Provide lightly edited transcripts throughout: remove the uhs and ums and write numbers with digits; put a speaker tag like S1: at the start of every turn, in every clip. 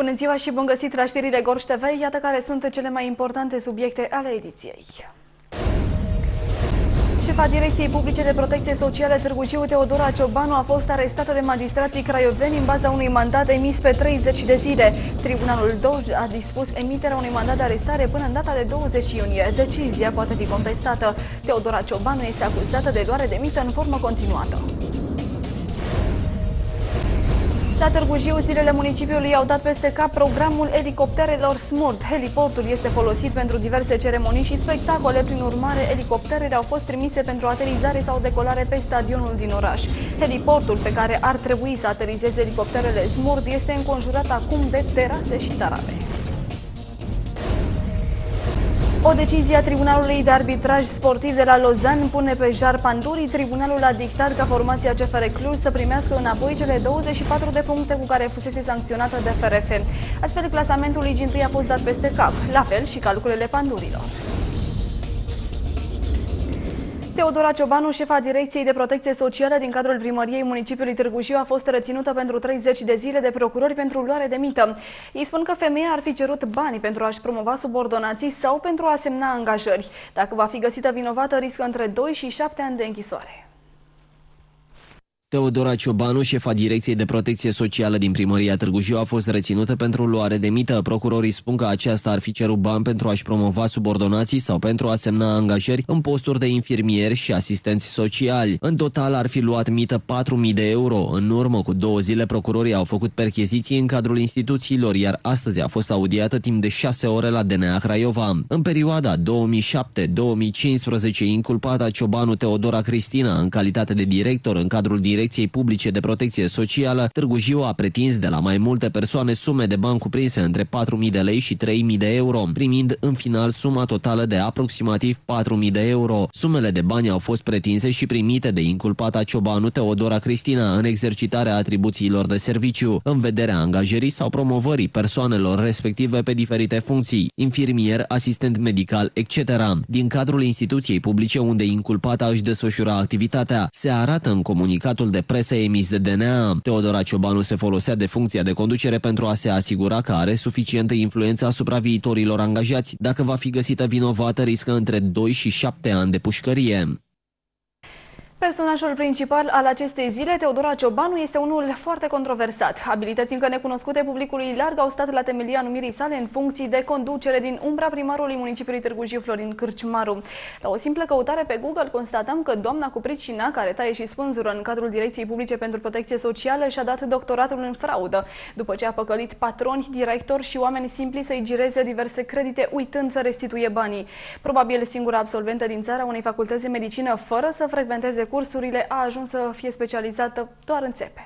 S1: Bună ziua și bun găsit la știrile Gorj TV, iată care sunt cele mai importante subiecte ale ediției. Șefa Direcției Publice de Protecție Socială Târgu Jiu, Teodora Ciobanu, a fost arestată de magistrații craioveni în baza unui mandat emis pe 30 de zile. Tribunalul Doj a dispus emiterea unui mandat de arestare până în data de 20 iunie. Decizia poate fi contestată. Teodora Ciobanu este acuzată de luare de mită în formă continuată. La Târgu Jiu, zilele municipiului au dat peste cap programul elicopterelor SMURD. Heliportul este folosit pentru diverse ceremonii și spectacole, prin urmare, elicopterele au fost trimise pentru aterizare sau decolare pe stadionul din oraș. Heliportul pe care ar trebui să aterizeze elicopterele SMURD este înconjurat acum de terase și tarabe. O decizie a Tribunalului de Arbitraj Sportiv de la Lozan pune pe jar pandurii. Tribunalul a dictat ca formația CFR Cluj să primească înapoi cele 24 de puncte cu care fusese sancționată de FRF. Astfel, clasamentul Ligii 1 a fost dat peste cap, la fel și calculele pandurilor. Teodora Ciobanu, șefa Direcției de Protecție Socială din cadrul Primăriei Municipiului Târgu Jiu, a fost reținută pentru 30 de zile de procurori pentru luare de mită. Ei spun că femeia ar fi cerut banii pentru a-și promova subordonații sau pentru a semna angajări. Dacă va fi găsită vinovată, riscă între 2 și 7 ani de închisoare.
S2: Teodora Ciobanu, șefa Direcției de Protecție Socială din Primăria Târgu Jiu, a fost reținută pentru luare de mită. Procurorii spun că aceasta ar fi cerut bani pentru a-și promova subordonații sau pentru a semna angajări în posturi de infirmieri și asistenți sociali. În total ar fi luat mită 4.000 de euro. În urmă cu 2 zile, procurorii au făcut percheziții în cadrul instituțiilor, iar astăzi a fost audiată timp de 6 ore la DNA Craiova. În perioada 2007-2015, inculpata Ciobanu Teodora Cristina, în calitate de director în cadrul Direcției Publice de Protecție Socială, Târgu Jiu a pretins de la mai multe persoane sume de bani cuprinse între 4.000 de lei și 3.000 de euro, primind în final suma totală de aproximativ 4.000 de euro. Sumele de bani au fost pretinse și primite de inculpata Ciobanu Teodora Cristina în exercitarea atribuțiilor de serviciu, în vederea angajării sau promovării persoanelor respective pe diferite funcții, infirmier, asistent medical, etc. Din cadrul instituției publice unde inculpata își desfășura activitatea, se arată în comunicatul de presă emis de DNA. Teodora Ciobanu se folosea de funcția de conducere pentru a se asigura că are suficientă influență asupra viitorilor angajați. Dacă va fi găsită vinovată, riscă între 2 și 7 ani de pușcărie.
S1: Personajul principal al acestei zile, Teodora Ciobanu, este unul foarte controversat. Abilități încă necunoscute publicului larg au stat la temelia numirii sale în funcții de conducere din umbra primarului municipiului Târgu Jiu, Florin Cârciumaru. La o simplă căutare pe Google constatăm că doamna cu pricina, care taie și spânzură în cadrul Direcției Publice pentru Protecție Socială, și-a dat doctoratul în fraudă, după ce a păcălit patroni, directori și oameni simpli să-i gireze diverse credite, uitând să restituie banii. Probabil singura absolventă din țara unei facultăți de medicină fără să frecventeze cursurile, a ajuns să fie specializată doar în țepe.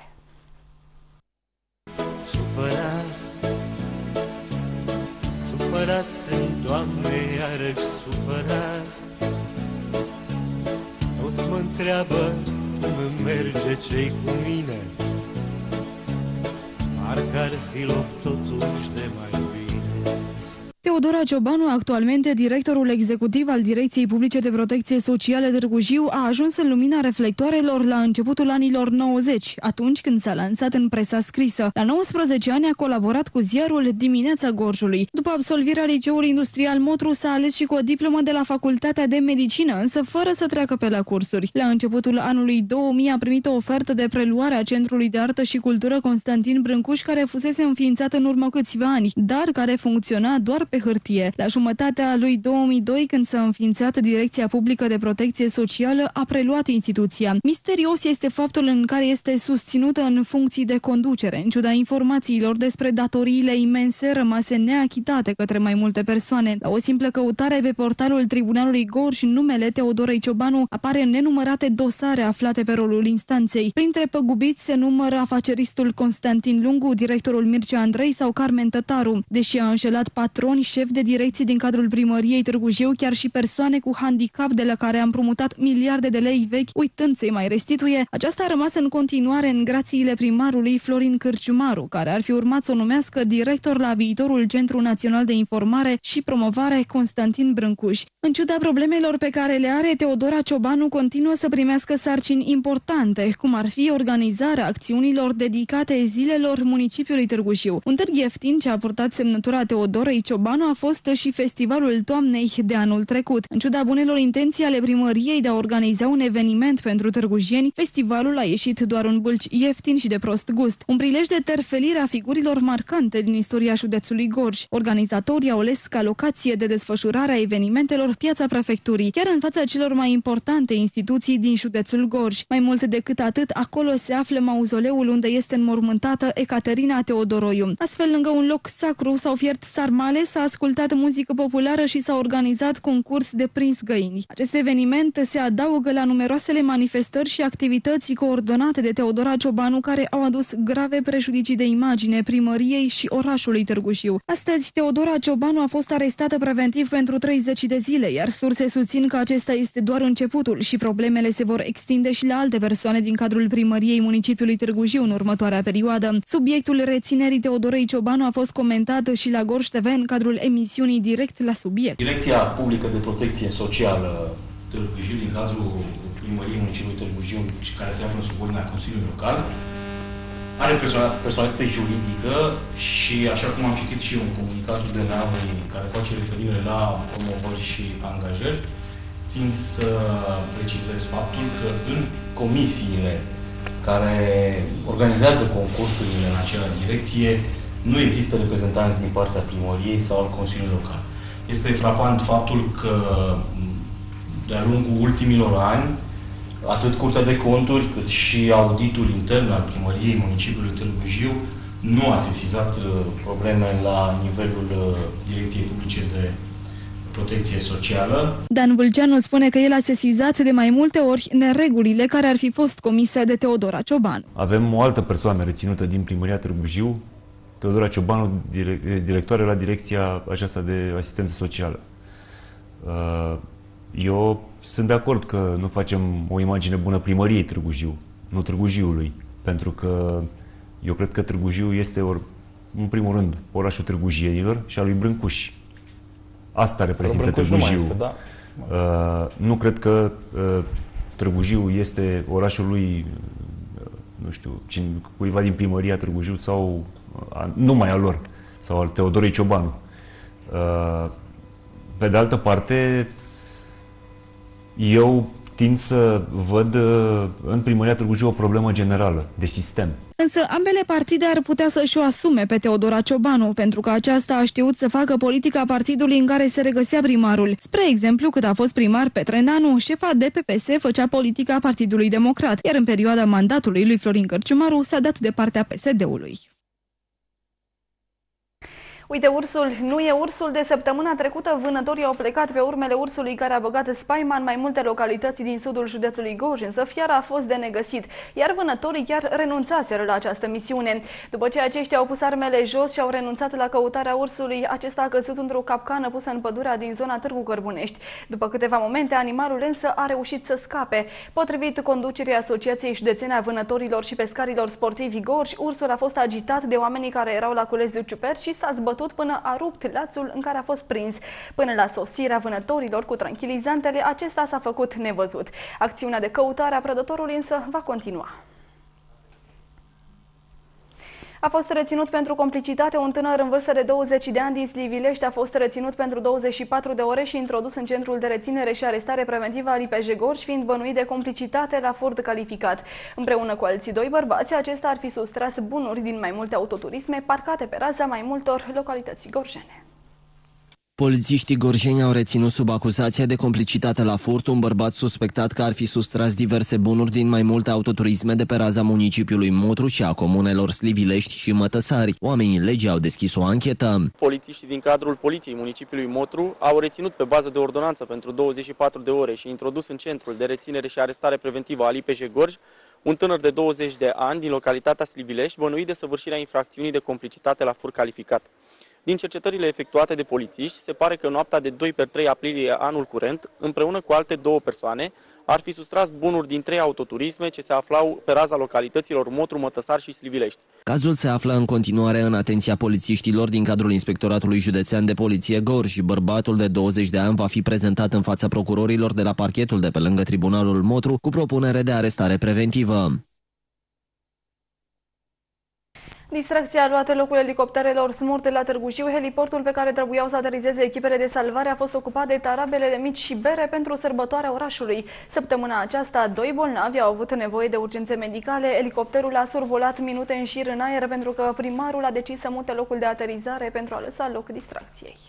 S3: Supărat sunt, Doamne, iarăși supărat. Toți mă întreabă cum îmi merge, ce-i cu mine. Parcă ar fi loc totuși de mai bine.
S4: Teodora Ciobanu, actualmente directorul executiv al Direcției Publice de Protecție Socială Târgu Jiu, a ajuns în lumina reflectoarelor la începutul anilor 90, atunci când s-a lansat în presa scrisă. La 19 ani a colaborat cu ziarul Dimineața Gorjului. După absolvirea Liceului Industrial Motru, s-a ales și cu o diplomă de la Facultatea de Medicină, însă fără să treacă pe la cursuri. La începutul anului 2000 a primit o ofertă de preluare a Centrului de Artă și Cultură Constantin Brâncuș, care fusese înființat în urmă câțiva ani, dar care funcționa doar pe hârtie. La jumătatea lui 2002, când s-a înființat Direcția Publică de Protecție Socială, a preluat instituția. Misterios este faptul în care este susținută în funcții de conducere, în ciuda informațiilor despre datoriile imense rămase neachitate către mai multe persoane. La o simplă căutare pe portalul Tribunalului Gorj, numele Teodorei Ciobanu apare în nenumărate dosare aflate pe rolul instanței. Printre păgubiți se numără afaceristul Constantin Lungu, directorul Mircea Andrei sau Carmen Tătaru. Deși a înșelat patroni șefi de direcții din cadrul primăriei Târgu Jiu, chiar și persoane cu handicap de la care a împrumutat miliarde de lei vechi, uitând să-i mai restituie, aceasta a rămas în continuare în grațiile primarului Florin Cârciumaru, care ar fi urmat să o numească director la viitorul Centru Național de Informare și Promovare Constantin Brâncuș. În ciuda problemelor pe care le are, Teodora Ciobanu continuă să primească sarcini importante, cum ar fi organizarea acțiunilor dedicate zilelor municipiului Târgu Jiu. Un târg ieftin ce a purtat semnătura Teodorei Ciobanu a fost și Festivalul Toamnei de anul trecut. În ciuda bunelor intenții ale primăriei de a organiza un eveniment pentru târgujieni, festivalul a ieșit doar un bâlci ieftin și de prost gust. Un prilej de terfelire a figurilor marcante din istoria județului Gorj. Organizatorii au ales ca locație de desfășurare a evenimentelor piața prefecturii, chiar în fața celor mai importante instituții din județul Gorj. Mai mult decât atât, acolo se află mauzoleul unde este înmormântată Ecaterina Teodoroiu. Astfel, lângă un loc sacru s-au fiert sarmale, s-a ascultat muzică populară și s-a organizat concurs de prins găini. Acest eveniment se adaugă la numeroasele manifestări și activități coordonate de Teodora Ciobanu, care au adus grave prejudicii de imagine primăriei și orașului Târgu Jiu. Astăzi, Teodora Ciobanu a fost arestată preventiv pentru 30 de zile, iar surse susțin că acesta este doar începutul și problemele se vor extinde și la alte persoane din cadrul primăriei municipiului Târgu Jiu în următoarea perioadă. Subiectul reținerii Teodorei Ciobanu a fost comentat și la Gorj TV în cadrul emisiunii Direct la Subiect.
S5: Direcția Publică de Protecție Socială Târgu Jiu, din cadrul primăriei municipiului Târgu Jiu, care se află în subordinea Consiliului Local, are personalitate juridică și, așa cum am citit și în comunicatul de NAVI care face referire la promovări și angajări, țin să precizez faptul că în comisiile care organizează concursurile în acea direcție nu există reprezentanți din partea primăriei sau al Consiliului Local. Este frapant faptul că de-a lungul ultimilor ani, atât Curtea de Conturi, cât și auditul intern al primăriei municipiului Târgu Jiu nu a sesizat probleme la nivelul Direcției Publice de Protecție Socială.
S4: Dan Vâlceanu spune că el a sesizat de mai multe ori neregulile care ar fi fost comise de Teodora Ciobanu.
S6: Avem o altă persoană reținută din primăria Târgu Jiu, Teodora Ciobanu, directoare la direcția aceasta de asistență socială. Eu sunt de acord că nu facem o imagine bună primăriei Târgu Jiu, nu Târgu Jiului, pentru că eu cred că Târgu Jiu este, în primul rând, orașul târgujienilor și al lui Brâncuș. Asta reprezintă Târgu Jiu. Da. Nu cred că Târgu Jiu este orașul lui, nu știu, cuiva din primăria Târgu Jiu sau numai al lor, sau al Teodorei Ciobanu. Pe de altă parte, eu tind să văd în primăria Târgu Jiu o problemă generală, de sistem.
S4: Însă ambele partide ar putea să-și o asume pe Teodora Ciobanu, pentru că aceasta a știut să facă politica partidului în care se regăsea primarul. Spre exemplu, cât a fost primar Petre Nanu, șefa de PPS făcea politica Partidului Democrat, iar în perioada mandatului lui Florin Cârciumaru s-a dat de partea PSD-ului.
S1: Uite, ursul nu e ursul. De săptămâna trecută, vânătorii au plecat pe urmele ursului care a băgat spaima în mai multe localități din sudul județului Gorj, însă fiara a fost de negăsit, iar vânătorii chiar renunțaseră la această misiune. După ce aceștia au pus armele jos și au renunțat la căutarea ursului, acesta a căzut într-o capcană pusă în pădurea din zona Târgu Cărbunești. După câteva momente, animalul însă a reușit să scape. Potrivit conducerii Asociației Județene a Vânătorilor și Pescarilor Sportivi Gorj, ursul a fost agitat de oamenii care erau la Culezliu Ciuperci și s-a zbătut până a rupt lațul în care a fost prins. Până la sosirea vânătorilor cu tranquilizantele, acesta s-a făcut nevăzut. Acțiunea de căutare a prădătorului însă va continua. A fost reținut pentru complicitate. Un tânăr în vârstă de 20 de ani din Slivilești a fost reținut pentru 24 de ore și introdus în centrul de reținere și arestare preventivă al IPJ Gorj, fiind bănuit de complicitate la furt calificat. Împreună cu alții doi bărbați, acesta ar fi sustras bunuri din mai multe autoturisme parcate pe raza mai multor localități gorjene.
S2: Polițiștii gorjeni au reținut sub acuzație de complicitate la furt un bărbat suspectat că ar fi sustras diverse bunuri din mai multe autoturisme de pe raza municipiului Motru și a comunelor Slivilești și Mătăsari. Oamenii legii au deschis o anchetă.
S7: Polițiștii din cadrul Poliției municipiului Motru au reținut pe bază de ordonanță pentru 24 de ore și introdus în centrul de reținere și arestare preventivă al IPJ Gorj un tânăr de 20 de ani din localitatea Slivilești, bănuit de săvârșirea infracțiunii de complicitate la furt calificat. Din cercetările efectuate de polițiști, se pare că noaptea de 2/3 aprilie anul curent, împreună cu alte 2 persoane, ar fi sustras bunuri din 3 autoturisme ce se aflau pe raza localităților Motru, Mătăsar și Slivilești.
S2: Cazul se află în continuare în atenția polițiștilor din cadrul Inspectoratului Județean de Poliție Gorj. Bărbatul de 20 de ani va fi prezentat în fața procurorilor de la parchetul de pe lângă Tribunalul Motru cu propunere de arestare preventivă.
S1: Distracția a luat locul elicopterelor Smurt de la Târgu Jiu. Heliportul pe care trebuiau să aterizeze echipele de salvare a fost ocupat de tarabele de mici și bere pentru sărbătoarea orașului. Săptămâna aceasta, 2 bolnavi au avut nevoie de urgențe medicale. Elicopterul a survolat minute în șir în aer pentru că primarul a decis să mute locul de aterizare pentru a lăsa loc distracției.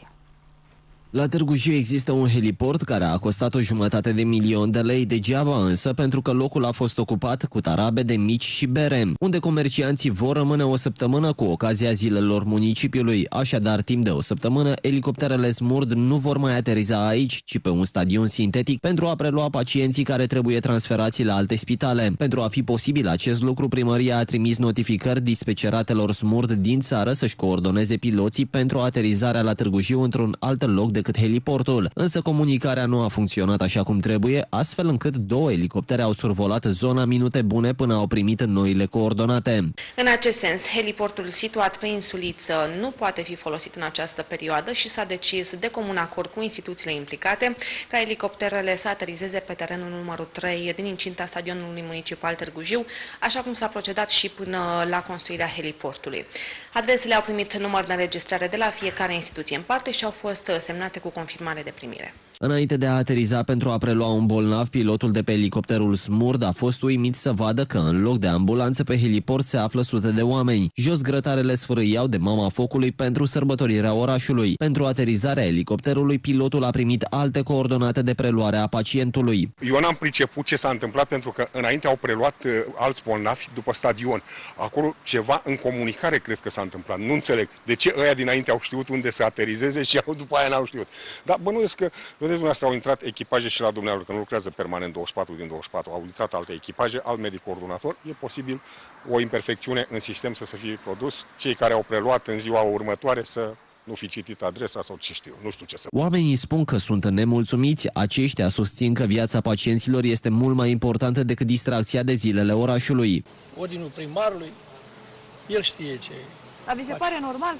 S2: La Târgu Jiu există un heliport care a costat 1,5 milion de lei, degeaba însă, pentru că locul a fost ocupat cu tarabe de mici și bere, unde comercianții vor rămâne o săptămână cu ocazia zilelor municipiului. Așadar, timp de o săptămână, elicopterele Smurd nu vor mai ateriza aici, ci pe un stadion sintetic pentru a prelua pacienții care trebuie transferați la alte spitale. Pentru a fi posibil acest lucru, primăria a trimis notificări dispeceratelor Smurd din țară să-și coordoneze piloții pentru aterizarea la Târgu Jiu într-un alt loc decât heliportul, însă comunicarea nu a funcționat așa cum trebuie, astfel încât 2 elicoptere au survolat zona minute bune până au primit noile coordonate.
S8: În acest sens, heliportul situat pe insuliță nu poate fi folosit în această perioadă și s-a decis de comun acord cu instituțiile implicate ca elicopterele să aterizeze pe terenul numărul 3 din incinta stadionului municipal Târgu Jiu, așa cum s-a procedat și până la construirea heliportului. Adresele au primit număr de înregistrare de la fiecare instituție în parte și au fost semnate cu confirmare de primire.
S2: Înainte de a ateriza pentru a prelua un bolnav, pilotul de pe elicopterul Smurd a fost uimit să vadă că în loc de ambulanță pe heliport se află sute de oameni. Jos grătarele sfârâiau de mama focului pentru sărbătorirea orașului. Pentru aterizarea elicopterului, pilotul a primit alte coordonate de preluare a pacientului.
S9: Eu n-am priceput ce s-a întâmplat pentru că înainte au preluat alți bolnavi după stadion. Acolo ceva în comunicare cred că s-a întâmplat. Nu înțeleg de ce ăia dinainte au știut unde să aterizeze și după aia n-au știut. Dar bănuiesc că vedeți, dumneavoastră, au intrat echipaje și la dumneavoastră, că nu lucrează permanent 24 din 24, au intrat alte echipaje, alt medic coordonator, e posibil o imperfecțiune în sistem să se fie produs, cei care au preluat în ziua următoare să nu fi citit adresa sau ce știu, nu știu ce să...
S2: Oamenii spun că sunt nemulțumiți, aceștia susțin că viața pacienților este mult mai importantă decât distracția de zilele orașului.
S10: Ordinul primarului, el știe ce e.
S1: Dar vi se pare normal?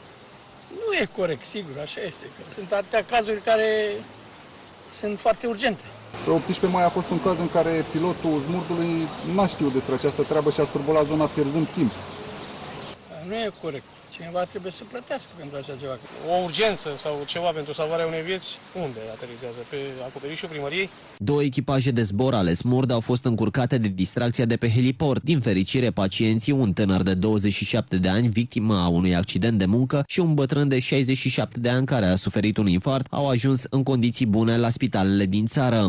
S10: Nu e corect, sigur, așa este. Sunt atâtea cazuri care sunt foarte urgente.
S11: Pe 18 mai a fost un caz în care pilotul Smurdului n-a știut despre această treabă și a survolat zona pierzând timp.
S10: Nu e corect. Cineva trebuie să plătească pentru așa ceva. O urgență sau ceva pentru salvarea unei vieți, unde aterizează? Pe acoperișul primăriei?
S2: 2 echipaje de zbor ale Smurd au fost încurcate de distracția de pe heliport. Din fericire, pacienții, un tânăr de 27 de ani, victimă a unui accident de muncă, și un bătrân de 67 de ani care a suferit un infarct, au ajuns în condiții bune la spitalele din țară.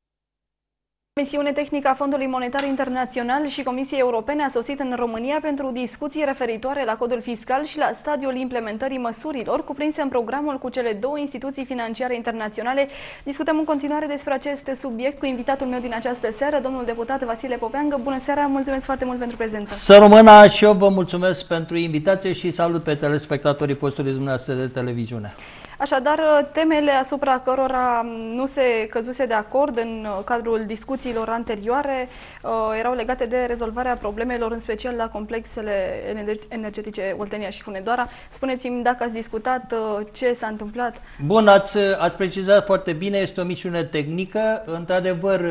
S1: Misiune tehnică a Fondului Monetar Internațional și Comisiei Europene a sosit în România pentru discuții referitoare la codul fiscal și la stadiul implementării măsurilor cuprinse în programul cu cele 2 instituții financiare internaționale. Discutăm în continuare despre acest subiect cu invitatul meu din această seară, domnul deputat Vasile Popeangă. Bună seara, mulțumesc foarte mult pentru prezență.
S12: Să rămână, și eu vă mulțumesc pentru invitație și salut pe telespectatorii postului dumneavoastră de televiziune.
S1: Așadar, temele asupra cărora nu se căzuse de acord în cadrul discuțiilor anterioare erau legate de rezolvarea problemelor, în special la complexele energetice Oltenia și Hunedoara. Spuneți-mi dacă ați discutat, ce s-a întâmplat.
S12: Bun, ați precizat foarte bine, este o misiune tehnică. Într-adevăr,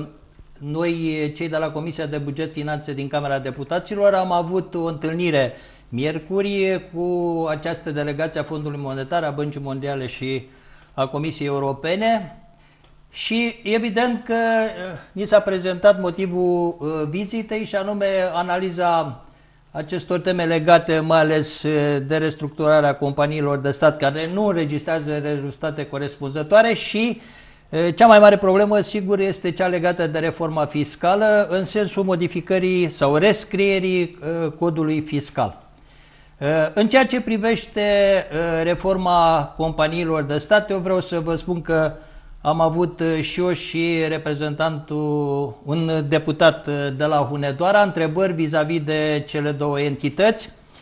S12: noi, cei de la Comisia de Buget Finanțe din Camera Deputaților, am avut o întâlnire miercuri cu această delegație a Fondului Monetar, a Băncii Mondiale și a Comisiei Europene și evident că ni s-a prezentat motivul vizitei și anume analiza acestor teme legate mai ales de restructurarea companiilor de stat care nu înregistrează rezultate corespunzătoare și cea mai mare problemă, sigur, este cea legată de reforma fiscală în sensul modificării sau rescrierii codului fiscal. În ceea ce privește reforma companiilor de stat, eu vreau să vă spun că am avut și eu și reprezentantul, un deputat de la Hunedoara, întrebări vis-a-vis de cele 2 entități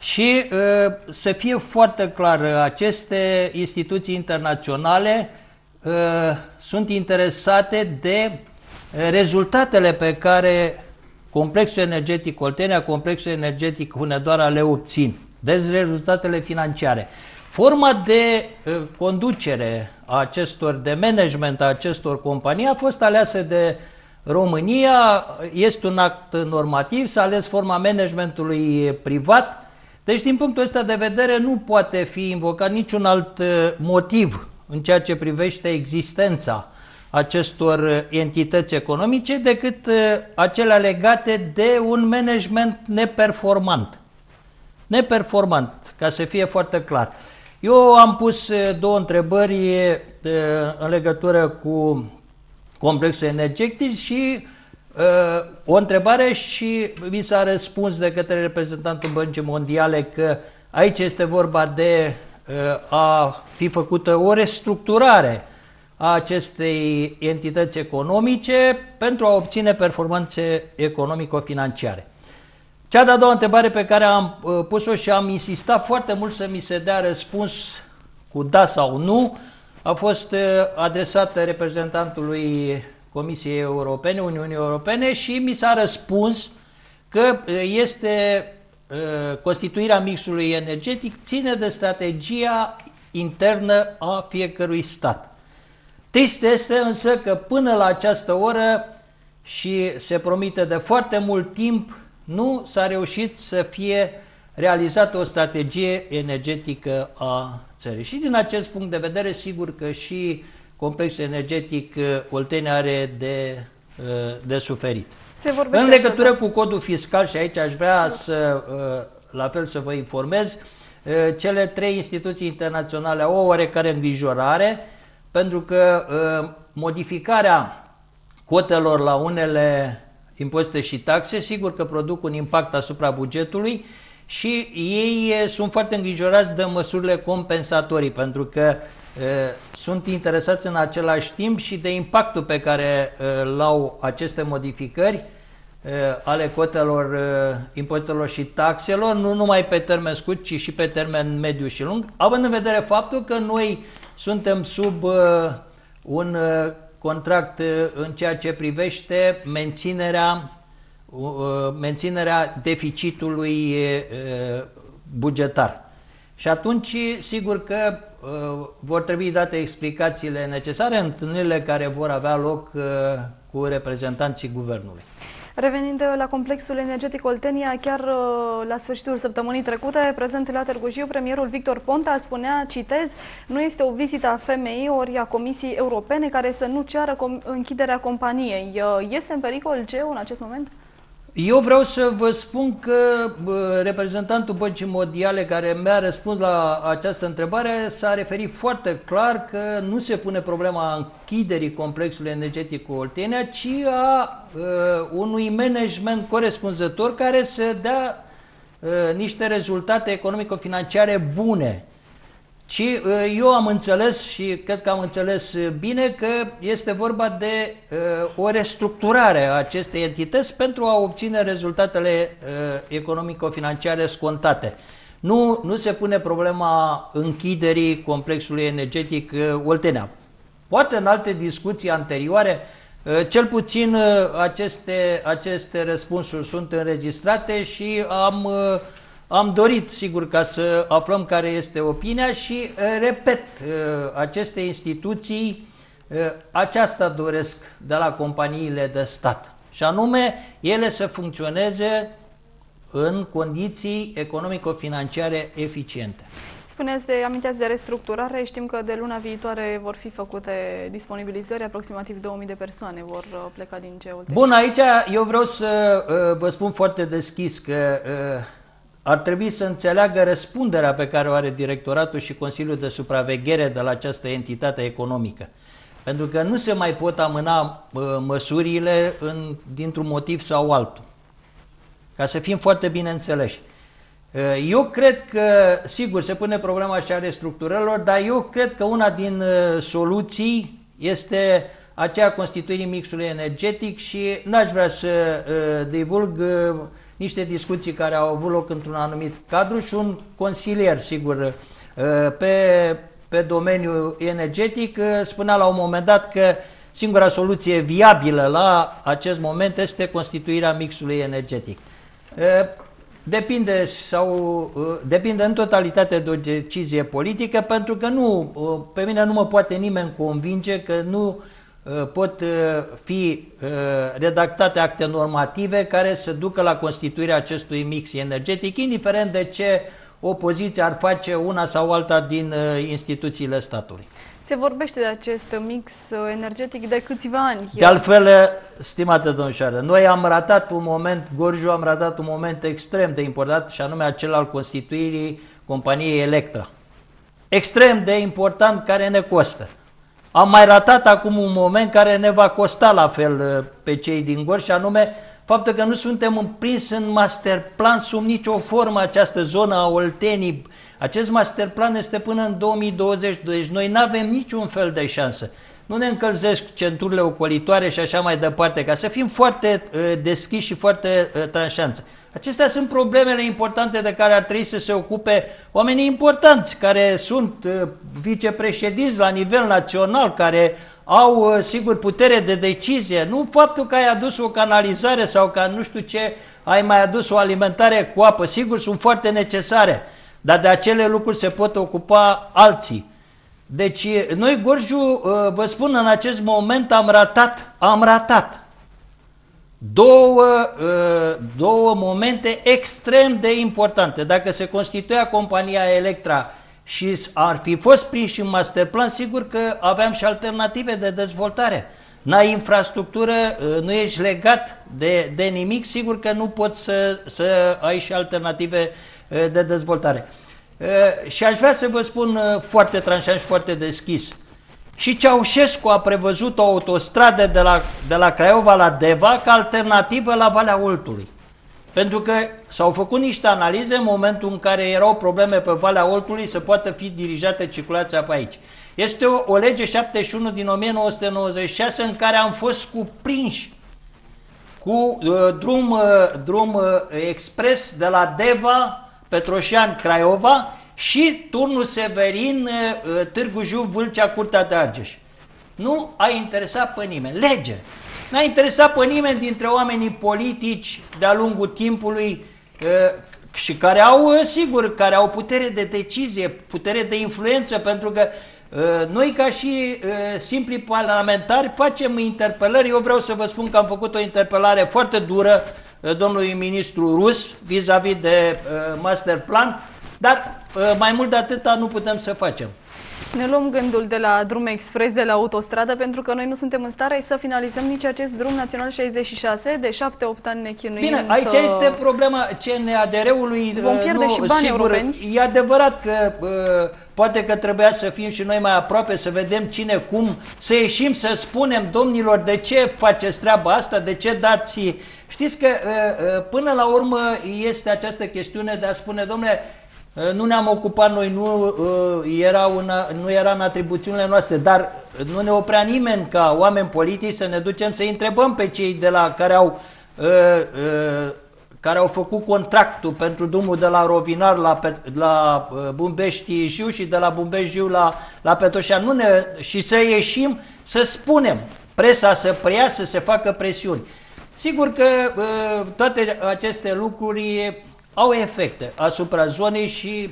S12: și să fie foarte clar, aceste instituții internaționale sunt interesate de rezultatele pe care complexul energetic Oltenia, complexul energetic Hunedoara le obțin, deci rezultatele financiare. Forma de conducere a acestor, de management a acestor companii a fost aleasă de România, este un act normativ, s-a ales forma managementului privat, deci din punctul ăsta de vedere nu poate fi invocat niciun alt motiv în ceea ce privește existența acestor entități economice decât acelea legate de un management neperformant. Neperformant, ca să fie foarte clar. Eu am pus două întrebări în legătură cu complexul energetic și o întrebare și mi s-a răspuns de către reprezentantul Băncii Mondiale că aici este vorba de a fi făcută o restructurare a acestei entități economice pentru a obține performanțe economico-financiare. Cea de-a doua întrebare pe care am pus-o și am insistat foarte mult să mi se dea răspuns cu da sau nu, a fost adresată reprezentantului Comisiei Europene, Uniunii Europene și mi s-a răspuns că constituirea mixului energetic ține de strategia internă a fiecărui stat. Trist este însă că până la această oră și se promite de foarte mult timp, nu s-a reușit să fie realizată o strategie energetică a țării. Și din acest punct de vedere, sigur că și complexul energetic Oltenia are de suferit. În legătură cu codul fiscal, și aici aș vrea la fel să vă informez, cele trei instituții internaționale au o oarecare îngrijorare, pentru că modificarea cotelor la unele impozite și taxe, sigur că produc un impact asupra bugetului și ei sunt foarte îngrijorați de măsurile compensatorii, pentru că sunt interesați în același timp și de impactul pe care îl au aceste modificări ale cotelor, impozitelor și taxelor, nu numai pe termen scurt, ci și pe termen mediu și lung, având în vedere faptul că noi suntem sub un contract în ceea ce privește menținerea deficitului bugetar. Și atunci, sigur că vor trebui date explicațiile necesare în întâlnirile care vor avea loc cu reprezentanții guvernului.
S1: Revenind la complexul energetic Oltenia, chiar la sfârșitul săptămânii trecute, prezent la Târgu Jiu, premierul Victor Ponta spunea, citez, nu este o vizită a FMI ori a Comisiei Europene care să nu ceară închiderea companiei. Este în pericol CEU în acest moment?
S12: Eu vreau să vă spun că reprezentantul Băncii Mondiale care mi-a răspuns la această întrebare s-a referit foarte clar că nu se pune problema închiderii complexului energetic cu Oltenia, ci a unui management corespunzător care să dea niște rezultate economico-financiare bune. Și eu am înțeles și cred că am înțeles bine că este vorba de o restructurare a acestei entități pentru a obține rezultatele economico-financiare scontate. Nu se pune problema închiderii complexului energetic Oltenia. Poate în alte discuții anterioare, cel puțin aceste răspunsuri sunt înregistrate și am dorit, sigur, ca să aflăm care este opinia și, repet, aceste instituții aceasta doresc de la companiile de stat. Și anume, ele să funcționeze în condiții economico-financiare eficiente.
S1: Aminteați de restructurare, știm că de luna viitoare vor fi făcute disponibilizări, aproximativ 2000 de persoane vor pleca din CEU.
S12: Bun, aici eu vreau să vă spun foarte deschis că ar trebui să înțeleagă răspunderea pe care o are Directoratul și Consiliul de Supraveghere de la această entitate economică. Pentru că nu se mai pot amâna măsurile dintr-un motiv sau altul. Ca să fim foarte bine înțeleși. Eu cred că, sigur, se pune problema și a restructurărilor, dar eu cred că una din soluții este aceea constituirii mixului energetic și n-aș vrea să divulg niște discuții care au avut loc într-un anumit cadru și un consilier, sigur, pe domeniul energetic spunea la un moment dat că singura soluție viabilă la acest moment este constituirea mixului energetic. Depinde în totalitate de o decizie politică, pentru că pe mine nu mă poate nimeni convinge că nu pot fi redactate acte normative care să ducă la constituirea acestui mix energetic, indiferent de ce opoziția ar face una sau alta din instituțiile statului.
S1: Se vorbește de acest mix energetic de câțiva ani.
S12: De altfel, stimată domnișoară, noi am ratat un moment, Gorju am ratat un moment extrem de important, și anume acel al constituirii companiei Electra. Extrem de important, care ne costă. Am mai ratat acum un moment care ne va costa la fel pe cei din Gorj, și anume faptul că nu suntem împrins în masterplan sub nicio formă această zonă a Oltenii. Acest masterplan este până în 2020, deci noi nu avem niciun fel de șansă. Nu ne încălzesc centurile ocolitoare și așa mai departe, ca să fim foarte deschiși și foarte tranșanți. Acestea sunt problemele importante de care ar trebui să se ocupe oamenii importanți, care sunt vicepreședinți la nivel național, care au, sigur, putere de decizie. Nu faptul că ai adus o canalizare sau că nu știu ce, ai mai adus o alimentare cu apă. Sigur, sunt foarte necesare, dar de acele lucruri se pot ocupa alții. Deci, noi, Gorju, vă spun, în acest moment am ratat două momente extrem de importante. Dacă se constituia compania Electra și ar fi fost prinși în masterplan, sigur că aveam și alternative de dezvoltare. N-ai infrastructură, nu ești legat de nimic, sigur că nu poți să ai și alternative de dezvoltare. Și aș vrea să vă spun foarte tranșant și foarte deschis. Și Ceaușescu a prevăzut o autostradă de la Craiova la Deva ca alternativă la Valea Oltului. Pentru că s-au făcut niște analize în momentul în care erau probleme pe Valea Oltului să poată fi dirijată circulația pe aici. Este o lege 71 din 1996 în care am fost cuprinși cu drum expres de la Deva, Petroșani, Craiova și turnul Severin, Târgu Jiu, Vâlcea, Curtea de Argeș. Nu a interesat pe nimeni. Lege. N-a interesat pe nimeni dintre oamenii politici de-a lungul timpului și care au, sigur, care au putere de decizie, putere de influență, pentru că noi ca și simpli parlamentari facem interpelări. Eu vreau să vă spun că am făcut o interpelare foarte dură domnului ministru rus vis-a-vis de masterplan, dar mai mult de atâta nu putem să facem.
S1: Ne luăm gândul de la drum expres, de la autostradă, pentru că noi nu suntem în stare să finalizăm nici acest drum național 66, de 7-8 ani ne chinuim.
S12: Bine, aici este problema CNADR-ului.
S1: Vom pierde și bani europeni.
S12: E adevărat că poate că trebuia să fim și noi mai aproape, să vedem cine cum, să ieșim să spunem domnilor de ce faceți treaba asta, de ce dați. Știți că până la urmă este această chestiune de a spune, domnule, nu ne-am ocupat noi, nu era în atribuțiunile noastre, dar nu ne oprea nimeni ca oameni politici să ne ducem să întrebăm pe cei de la care au făcut contractul pentru drumul de la Rovinar la Bumbești Jiu și de la Bumbești Jiu la Petroșani. Și să ieșim să spunem, presa să preia, să se facă presiuni. Sigur că toate aceste lucruri au efecte asupra zonei și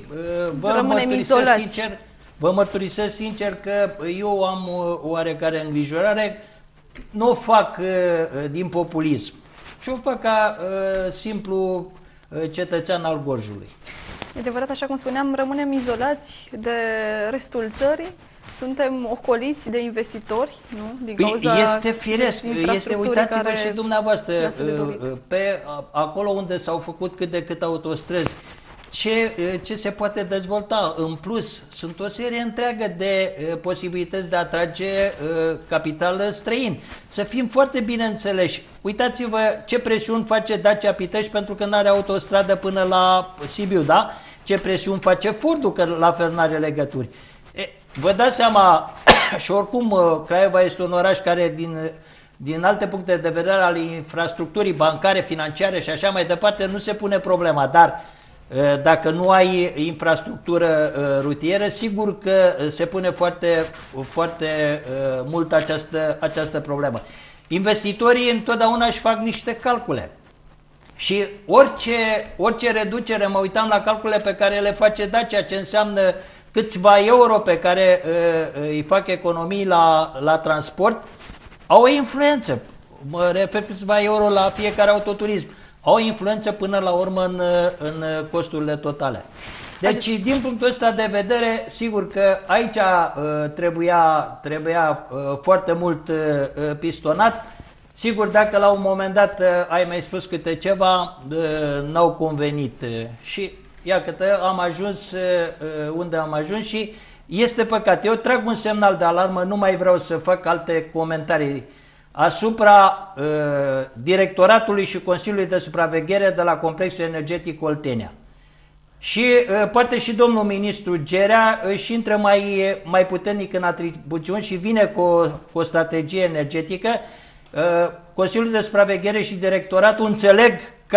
S12: vă mărturisesc sincer că eu am o oarecare îngrijorare. Nu o fac din populism, ci o fac ca simplu cetățean al Gorjului.
S1: E adevărat, așa cum spuneam, rămânem izolați de restul țării. Suntem ocoliți de investitori, nu? Din cauza
S12: este firesc, uitați-vă și dumneavoastră, pe acolo unde s-au făcut cât de cât autostrăzi, ce se poate dezvolta. În plus, sunt o serie întreagă de posibilități de a atrage capital străin. Să fim foarte bine înțeleși. Uitați-vă ce presiuni face Dacia Pitești pentru că nu are autostradă până la Sibiu, da? Ce presiuni face Fordul că la fel nu are legături. Vă dați seama, și oricum Craiova este un oraș care din alte puncte de vedere ale infrastructurii bancare, financiare și așa mai departe, nu se pune problema, dar dacă nu ai infrastructură rutieră, sigur că se pune foarte mult această problemă. Investitorii întotdeauna își fac niște calcule și orice reducere, mă uitam la calculele pe care le face Dacia, ce înseamnă câțiva euro pe care îi fac economii la transport, au o influență. Mă refer câțiva euro la fiecare autoturism. Au o influență până la urmă în costurile totale. Deci, din punctul ăsta de vedere, sigur că aici trebuia foarte mult pistonat. Sigur, dacă la un moment dat ai mai spus câte ceva, n-au convenit. Și iată, am ajuns unde am ajuns și este păcat. Eu trag un semnal de alarmă, nu mai vreau să fac alte comentarii asupra Directoratului și Consiliului de Supraveghere de la Complexul Energetic Oltenia. Și poate și domnul ministru Gerea își intră mai puternic în atribuțiuni și vine cu o strategie energetică. Consiliul de Supraveghere și Directoratul înțeleg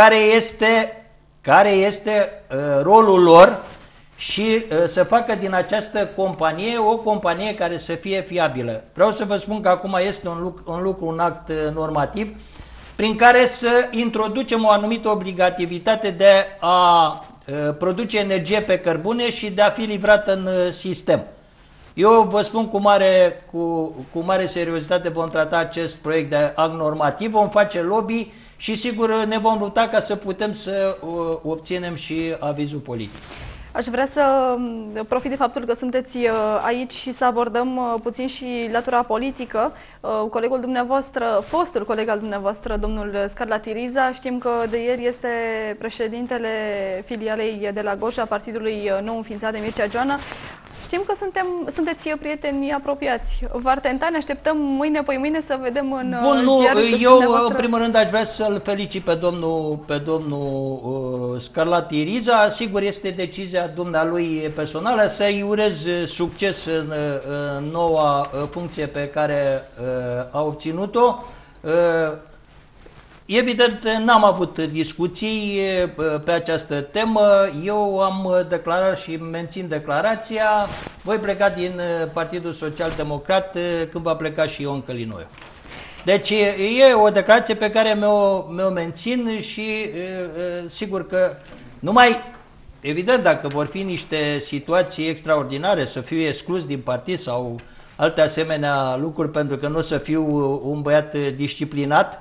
S12: care este rolul lor și să facă din această companie o companie care să fie fiabilă. Vreau să vă spun că acum este un act normativ prin care să introducem o anumită obligativitate de a produce energie pe cărbune și de a fi livrată în sistem. Eu vă spun cu mare seriozitate vom trata acest proiect de act normativ, vom face lobby și sigur ne vom lupta ca să putem să obținem și avizul politic.
S1: Aș vrea să profit de faptul că sunteți aici și să abordăm puțin și latura politică. Colegul dumneavoastră, fostul coleg al dumneavoastră, domnul Scarlatiriza, știm că de ieri este președintele filialei de la Gorj a partidului nou înființat de Mircea Joana. Știm că sunteți prieteni apropiați. V-ar tenta, ne așteptăm mâine, poi-mâine să vedem în
S12: eu în primul rând aș vrea să-l felicit pe domnul Scarlatiriza. Sigur, este decizia dumnealui personală, să-i urez succes în noua funcție pe care a obținut-o. Evident, n-am avut discuții pe această temă. Eu am declarat și mențin declarația. Voi pleca din Partidul Social Democrat când va pleca și Ion Călinoiu. Deci e o declarație pe care mi-o mențin și sigur că evident, dacă vor fi niște situații extraordinare, să fiu exclus din partid sau alte asemenea lucruri pentru că nu o să fiu un băiat disciplinat,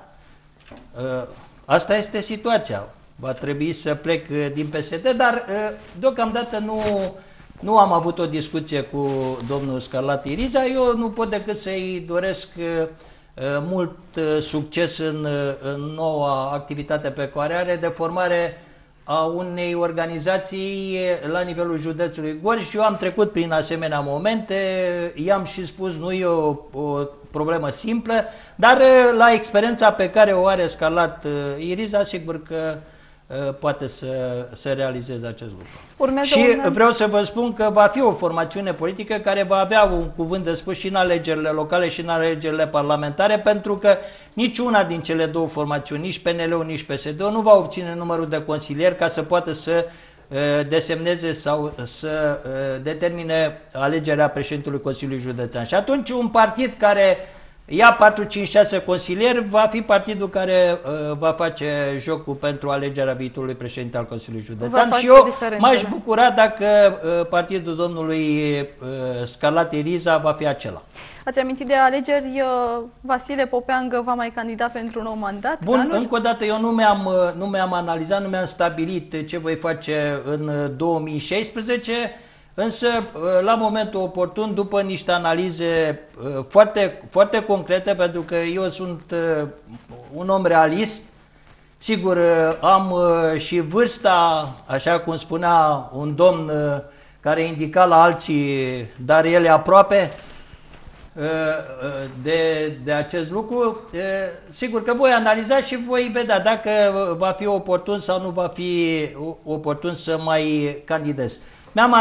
S12: asta este situația. Va trebui să plec din PSD, dar deocamdată nu am avut o discuție cu domnul Scarlatiriza. Eu nu pot decât să-i doresc mult succes în noua activitate pe care are de formare a unei organizații la nivelul județului Gorj. Eu am trecut prin asemenea momente, i-am și spus, nu e o problemă simplă, dar la experiența pe care o are Scarlatiriza, sigur că poate să realizeze acest lucru. Vreau să vă spun că va fi o formațiune politică care va avea un cuvânt de spus și în alegerile locale și în alegerile parlamentare, pentru că niciuna din cele două formațiuni, nici PNL-ul, nici PSD-ul, nu va obține numărul de consilieri ca să poată să desemneze sau să determine alegerea președintelui Consiliului Județean. Și atunci un partid care ia 4, 5, 6 consilieri va fi partidul care va face jocul pentru alegerea viitorului președinte al Consiliului Județean și eu m-aș bucura dacă partidul domnului Scarlatiriza va fi acela.
S1: Ați amintit de alegeri, Vasile Popeangă va mai candida pentru un nou mandat?
S12: Bun, încă o dată, eu nu mi-am analizat, nu mi-am stabilit ce voi face în 2016, însă la momentul oportun, după niște analize foarte, foarte concrete, pentru că eu sunt un om realist, sigur am și vârsta, așa cum spunea un domn care indica la alții, dar el e aproape de acest lucru, sigur că voi analiza și voi vedea dacă va fi oportun sau nu va fi oportun să mai candidez. Am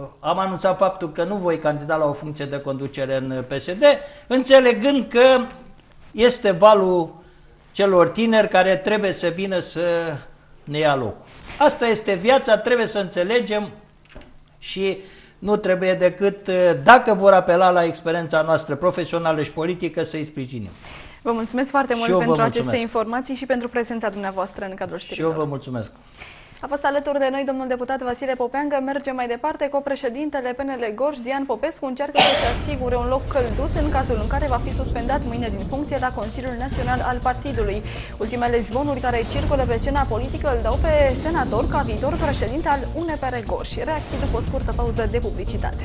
S12: anunțat faptul că nu voi candida la o funcție de conducere în PSD, înțelegând că este valul celor tineri care trebuie să vină să ne ia locul. Asta este viața, trebuie să înțelegem și nu trebuie decât, dacă vor apela la experiența noastră profesională și politică, să-i sprijinim.
S1: Vă mulțumesc foarte mult pentru aceste informații și pentru prezența dumneavoastră în cadrul știrilor.
S12: Și eu vă mulțumesc.
S1: A fost alături de noi domnul deputat Vasile Popeangă. Mergem mai departe. Co-președintele PNL Gorj, Dian Popescu, încearcă să-și asigure un loc călduț în cazul în care va fi suspendat mâine din funcție la Consiliul Național al partidului. Ultimele zvonuri care circulă pe scena politică îl dau pe senator ca viitor președinte al UNPR Gorj. Reacții după o scurtă pauză de publicitate.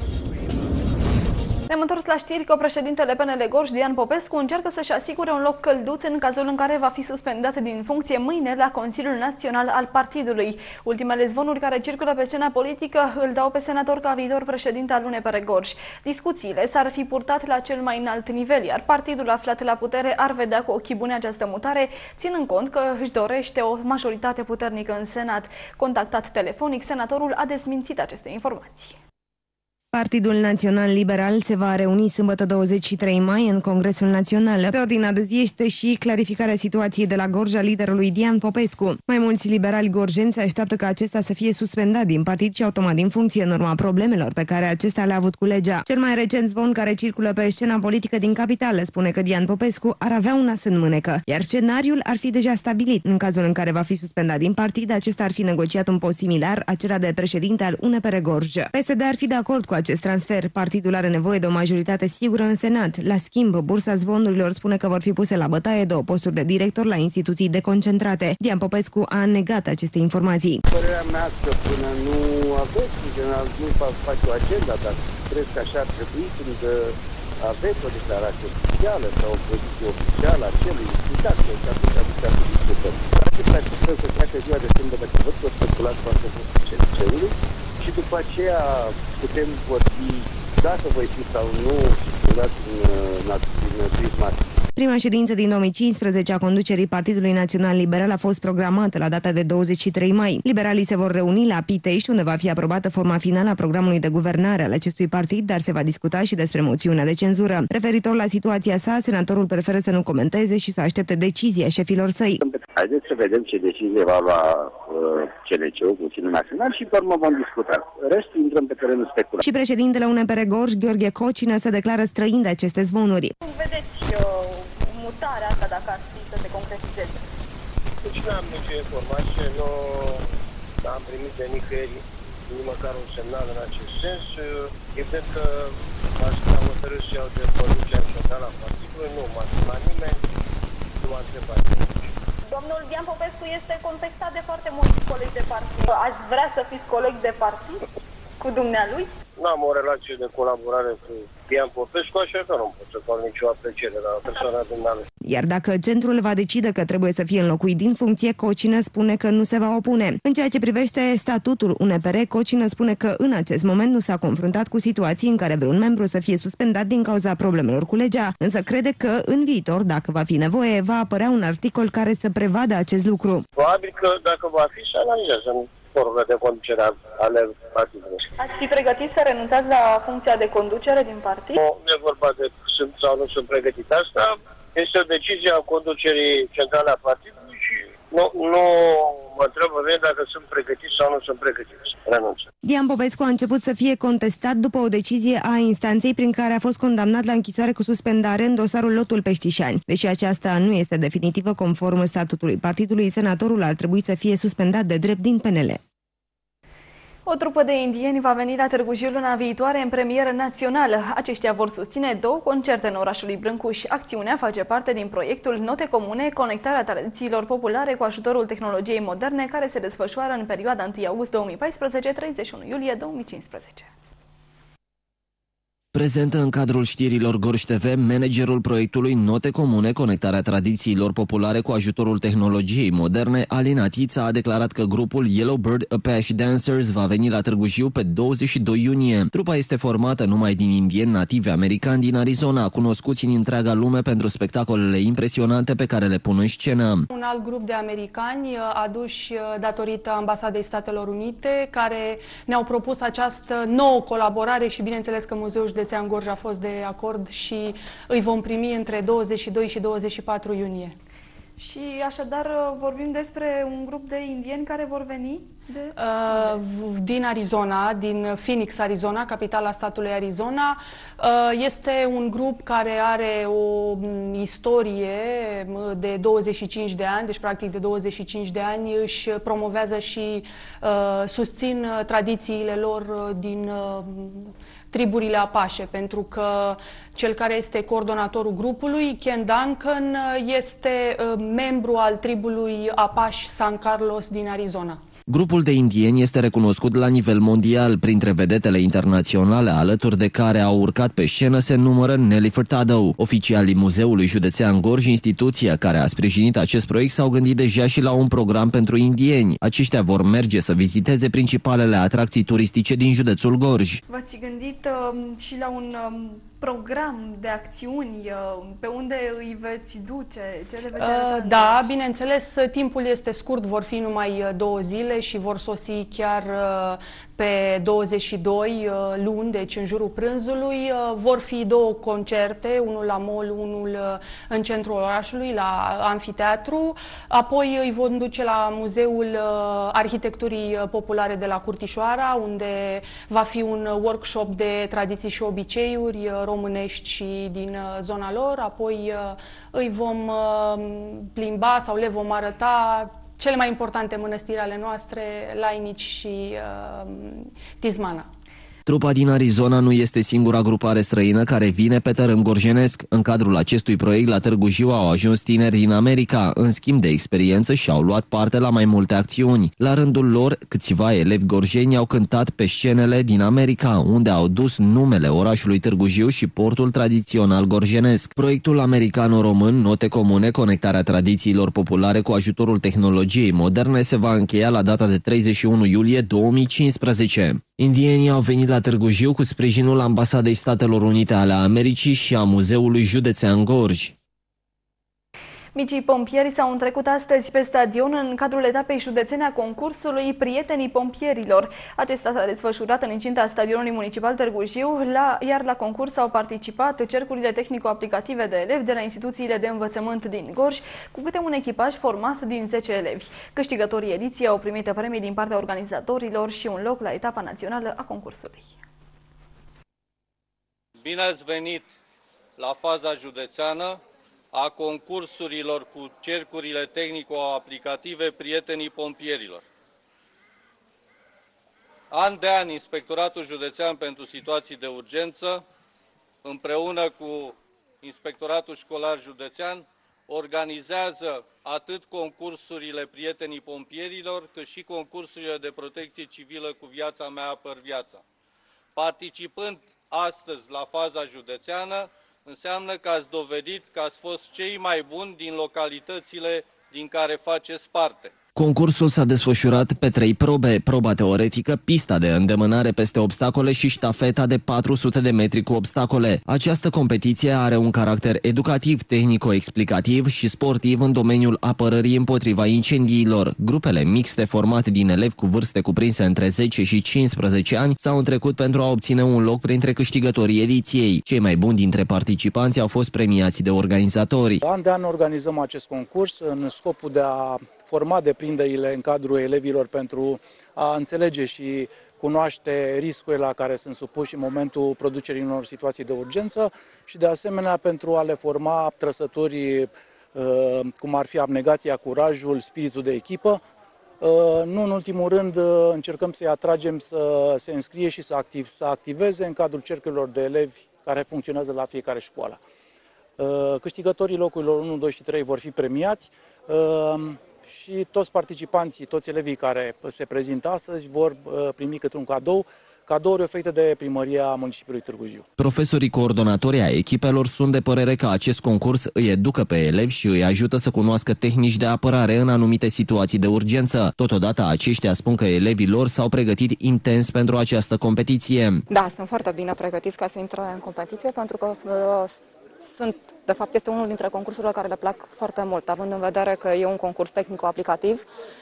S1: Ne-am întors la știri că președintele PNL Gorj, Dian Popescu, încearcă să-și asigure un loc călduț în cazul în care va fi suspendat din funcție mâine la Consiliul Național al partidului. Ultimele zvonuri care circulă pe scena politică îl dau pe senator ca viitor președinte al UNPR Gorj. Discuțiile s-ar fi purtat la cel mai înalt nivel, iar partidul aflat la putere ar vedea cu ochii buni această mutare, ținând cont că își dorește o majoritate puternică în Senat. Contactat telefonic, senatorul a desmințit aceste informații.
S13: Partidul Național Liberal se va reuni sâmbătă 23 mai în Congresul Național. Pe ordinea de zi este și clarificarea situației de la Gorj a liderului Dian Popescu. Mai mulți liberali gorjeni se așteaptă ca acesta să fie suspendat din partid și automat din funcție în urma problemelor pe care acesta le-a avut cu legea. Cel mai recent zvon care circulă pe scena politică din capitală spune că Dian Popescu ar avea un as în mânecă, iar scenariul ar fi deja stabilit. În cazul în care va fi suspendat din partid, acesta ar fi negociat un post similar, acela de președinte al UNPR Gorj. PSD ar fi de acord cu acest transfer. Partidul are nevoie de o majoritate sigură în Senat. La schimb, bursa zvonurilor spune că vor fi puse la bătaie 2 posturi de director la instituții deconcentrate. Dian Popescu a negat aceste informații.
S14: Părerea mea că până nu aveți, în general, nu face o agenda, dar cred că așa ar trebui când aveți o declarație oficială sau o poziție oficială a celui implicat, că atunci ar fi discutăm. Acesta așteptăm să treacă ziua de sâmbătă, că văd că speculați foarte mult cerului. Și după aceea putem vorbi dacă voi fi sau nu în prisma.
S13: Prima ședință din 2015 a conducerii Partidului Național Liberal a fost programată la data de 23 mai. Liberalii se vor reuni la Pitești, unde va fi aprobată forma finală a programului de guvernare al acestui partid, dar se va discuta și despre moțiunea de cenzură. Referitor la situația sa, senatorul preferă să nu comenteze și să aștepte decizia șefilor săi.
S14: Haideți să vedem ce decizie va lua CNC-ul, Consiliul Național, și pe urmă vom discuta. Restul intrăm pe terenul speculat.
S13: Și președintele UNPR Gorj, Gheorghe Cocină, se declară străin de aceste zvonuri.
S1: Cum vedeți mutarea asta, dacă ar fi să se concretizeze?
S10: Deci nu am nicio informație, nu am primit de nicăieri nici măcar un semnal în acest sens. Evident că asta am hotărât să iau de conducerea centrală a partidului, nu m-a întrebat nimeni, nu m-a întrebat nimeni.
S1: Domnul Dian Popescu este contestat de foarte mulți colegi de partid. Ați vrea să fiți colegi de partid cu dumnealui?
S10: Nu am o relație de colaborare cu Dian Popescu, așa că nu pot să fac nicio apreciere la persoana dumnealui.
S13: Iar dacă centrul va decide că trebuie să fie înlocuit din funcție, Cocină spune că nu se va opune. În ceea ce privește statutul UNPR, Cocină spune că în acest moment nu s-a confruntat cu situații în care vreun membru să fie suspendat din cauza problemelor cu legea, însă crede că în viitor, dacă va fi nevoie, va apărea un articol care să prevadă acest lucru.
S10: Probabil că dacă va fi, se analizează în forurile de conducere ale partidului.
S1: Ați fi pregătit să renunțați la funcția de conducere din partid?
S10: Nu e vorba de sunt sau nu sunt pregătit. Asta este o decizie a conducerii centrale a partidului și nu mă întreb dacă sunt pregătit sau nu sunt pregătit. Renunț.
S13: Dian Popescu a început să fie contestat după o decizie a instanței prin care a fost condamnat la închisoare cu suspendare în dosarul Lotul Peștișani. Deși aceasta nu este definitivă conform statutului partidului, senatorul ar trebui să fie suspendat de drept din PNL.
S1: O trupă de indieni va veni la Târgu Jiu luna viitoare în premieră națională. Aceștia vor susține 2 concerte în orașul Brâncuș. Acțiunea face parte din proiectul Note Comune, conectarea tradițiilor populare cu ajutorul tehnologiei moderne, care se desfășoară în perioada 1 august 2014-31 iulie 2015.
S2: Prezentă în cadrul știrilor Gorj TV, managerul proiectului Note Comune, conectarea tradițiilor populare cu ajutorul tehnologiei moderne, Alina Tița, a declarat că grupul Yellowbird Apache Dancers va veni la Târgu Jiu pe 22 iunie. Trupa este formată numai din indieni nativi americani din Arizona, cunoscuți în întreaga lume pentru spectacolele impresionante pe care le pun în scenă.
S15: Un alt grup de americani aduși datorită Ambasadei Statelor Unite, care ne-au propus această nouă colaborare și bineînțeles că Muzeul Județean județean Gorj a fost de acord și îi vom primi între 22 și 24 iunie.
S1: Și așadar vorbim despre un grup de indieni care vor veni?
S15: Din Arizona, din Phoenix, Arizona, capitala statului Arizona. Este un grup care are o istorie de 25 de ani, deci practic de 25 de ani își promovează și susțin tradițiile lor din triburile Apache, pentru că cel care este coordonatorul grupului, Ken Duncan, este membru al tribului Apache San Carlos din Arizona.
S2: Grupul de indieni este recunoscut la nivel mondial. Printre vedetele internaționale alături de care au urcat pe scenă se numără Nelly Furtado. Oficialii Muzeului Județean Gorj, instituția care a sprijinit acest proiect, s-au gândit deja și la un program pentru indieni. Aceștia vor merge să viziteze principalele atracții turistice din județul Gorj.
S1: V-ați gândit și la un program de acțiuni, pe unde îi veți duce, ce le veți arăta?
S15: Da, bineînțeles, timpul este scurt, vor fi numai 2 zile și vor sosi chiar pe 22 luni, deci în jurul prânzului. Vor fi 2 concerte, unul la mall, unul în centrul orașului, la amfiteatru. Apoi îi vom duce la Muzeul Arhitecturii Populare de la Curtișoara, unde va fi un workshop de tradiții și obiceiuri românești și din zona lor. Apoi îi vom plimba sau le vom arăta cele mai importante mănăstiri ale noastre, Lainici și Tizmana.
S2: Trupa din Arizona nu este singura grupare străină care vine pe tărâm gorjenesc. În cadrul acestui proiect la Târgu Jiu au ajuns tineri din America, în schimb de experiență, și au luat parte la mai multe acțiuni. La rândul lor, câțiva elevi gorjeni au cântat pe scenele din America, unde au dus numele orașului Târgu Jiu și portul tradițional gorjenesc. Proiectul americano-român Note Comune, conectarea tradițiilor populare cu ajutorul tehnologiei moderne, se va încheia la data de 31 iulie 2015. Indienii au venit la Târgu Jiu cu sprijinul Ambasadei Statelor Unite ale Americii și a Muzeului Județean Gorj.
S1: Micii pompieri s-au întrecut astăzi pe stadion în cadrul etapei județene a concursului Prietenii Pompierilor. Acesta s-a desfășurat în incinta stadionului municipal Târgu Jiu, iar la concurs au participat cercurile tehnico-aplicative de elevi de la instituțiile de învățământ din Gorj, cu câte un echipaj format din 10 elevi. Câștigătorii ediției au primit premii din partea organizatorilor și un loc la etapa națională a concursului.
S16: Bine ați venit la faza județeană a concursurilor cu cercurile tehnico-aplicative Prietenii Pompierilor. An de an, Inspectoratul Județean pentru Situații de Urgență, împreună cu Inspectoratul Școlar Județean, organizează atât concursurile Prietenii Pompierilor, cât și concursurile de protecție civilă cu Viața mea apăr viața. Participând astăzi la faza județeană, înseamnă că ați dovedit că ați fost cei mai buni din localitățile din care faceți parte.
S2: Concursul s-a desfășurat pe 3 probe: proba teoretică, pista de îndemânare peste obstacole și ștafeta de 400 de metri cu obstacole. Această competiție are un caracter educativ, tehnico-explicativ și sportiv în domeniul apărării împotriva incendiilor. Grupele mixte formate din elevi cu vârste cuprinse între 10 și 15 ani s-au întrecut pentru a obține un loc printre câștigătorii ediției. Cei mai buni dintre participanți au fost premiați de organizatori.
S17: An de an organizăm acest concurs în scopul de a forma deprinderile în cadrul elevilor pentru a înțelege și cunoaște riscurile la care sunt supuși în momentul producerii unor situații de urgență și de asemenea pentru a le forma trăsături cum ar fi abnegația, curajul, spiritul de echipă. Nu în ultimul rând încercăm să-i atragem să se înscrie și să activeze în cadrul cercurilor de elevi care funcționează la fiecare școală. Câștigătorii locurilor 1, 2 și 3 vor fi premiați și toți participanții, toți elevii care se prezintă astăzi vor primi câte un cadou, cadouri oferite de primăria municipiului Târgu Jiu.
S2: Profesorii coordonatori ai echipelor sunt de părere că acest concurs îi educă pe elevi și îi ajută să cunoască tehnici de apărare în anumite situații de urgență. Totodată aceștia spun că elevii lor s-au pregătit intens pentru această competiție.
S18: Da, sunt foarte bine pregătiți ca să intre în competiție, pentru că de fapt, este unul dintre concursurile care le plac foarte mult, având în vedere că e un concurs tehnico-aplicativ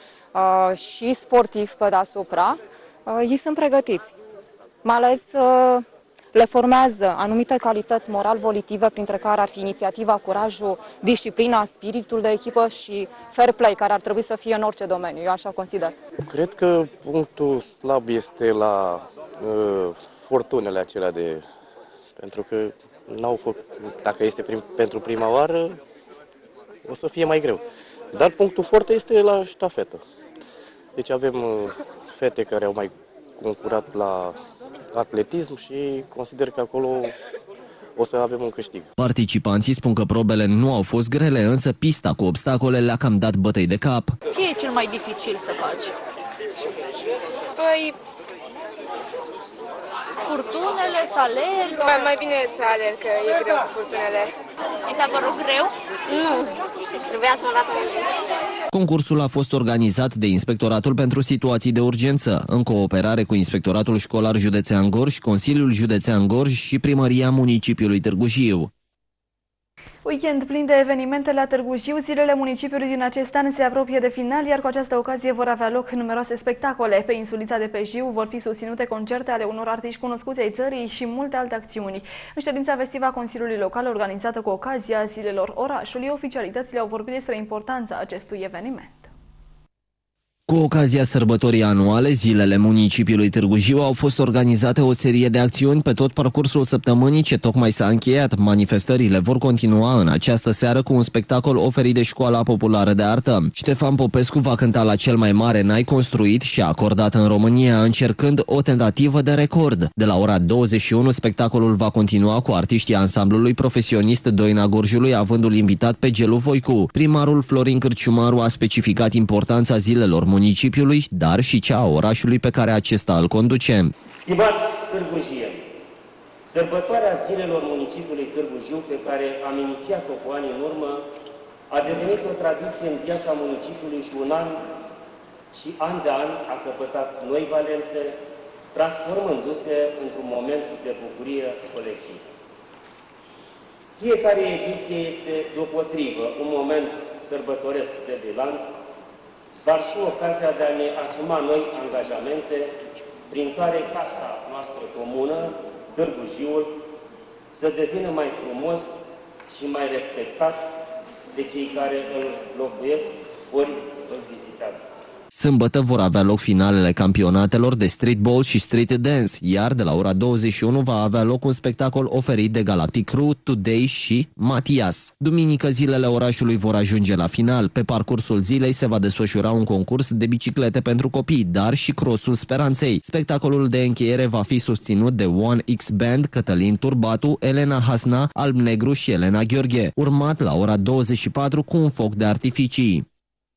S18: și sportiv pe deasupra. Ei sunt pregătiți. Mai ales le formează anumite calități moral-volitive, printre care ar fi inițiativa, curajul, disciplina, spiritul de echipă și fair play, care ar trebui să fie în orice domeniu. Eu așa consider.
S19: Cred că punctul slab este la fortunele acelea pentru că n-au făcut, dacă este pentru prima oară, o să fie mai greu. Dar punctul foarte este la ștafetă. Deci avem fete care au mai concurat la atletism și consider că acolo o să avem un câștig.
S2: Participanții spun că probele nu au fost grele, însă pista cu obstacole le-a cam dat bătăi de cap.
S20: Ce e cel mai dificil să faci?
S21: Păi,
S20: furtunele, să alergi?
S21: Mai bine să alerg, că e greu cu furtunele.
S20: Mi s-a părut greu?
S21: Nu, trebuia să mă dată un gest.
S2: Concursul a fost organizat de Inspectoratul pentru Situații de Urgență, în cooperare cu Inspectoratul Școlar Județean Gorj, Consiliul Județean Gorj și Primăria Municipiului Târgu Jiu.
S1: Weekend plin de evenimente la Târgu Jiu, zilele municipiului din acest an se apropie de final, iar cu această ocazie vor avea loc numeroase spectacole. Pe insulița de pe Jiu vor fi susținute concerte ale unor artiști cunoscuți ai țării și multe alte acțiuni. În ședința festivă a Consiliului Local, organizată cu ocazia zilelor orașului, oficialitățile au vorbit despre importanța acestui eveniment.
S2: Cu ocazia sărbătorii anuale, zilele municipiului Târgu Jiu au fost organizate o serie de acțiuni pe tot parcursul săptămânii ce tocmai s-a încheiat. Manifestările vor continua în această seară cu un spectacol oferit de Școala Populară de Artă. Ștefan Popescu va cânta la cel mai mare N-ai construit și acordat în România, încercând o tentativă de record. De la ora 21, spectacolul va continua cu artiștii ansamblului profesionist Doina Gorjului, avându-l invitat pe Gelu Voicu. Primarul Florin Cârciumaru a specificat importanța zilelor municipiului, dar și cea a orașului pe care acesta îl conduce.
S22: Stimați târgujieni, sărbătoarea zilelor municipiului Târgu Jiu, pe care am inițiat-o cu ani în urmă, a devenit o tradiție în viața municipiului și un an și an de an a căpătat noi valențe, transformându-se într-un moment de bucurie colectivă. Fiecare ediție este, deopotrivă, un moment sărbătoresc de bilanț, dar și ocazia de a ne asuma noi angajamente prin care casa noastră comună, Târgu Jiul, să devină mai frumos și mai respectat de cei care îl locuiesc ori îl vizitează.
S2: Sâmbătă vor avea loc finalele campionatelor de streetball și street dance, iar de la ora 21 va avea loc un spectacol oferit de Galactic Crew, Today și Matias. Duminică zilele orașului vor ajunge la final. Pe parcursul zilei se va desfășura un concurs de biciclete pentru copii, dar și crossul Speranței. Spectacolul de încheiere va fi susținut de One X Band, Cătălin Turbatu, Elena Hasna, Alb Negru și Elena Gheorghe, urmat la ora 24 cu un foc de artificii.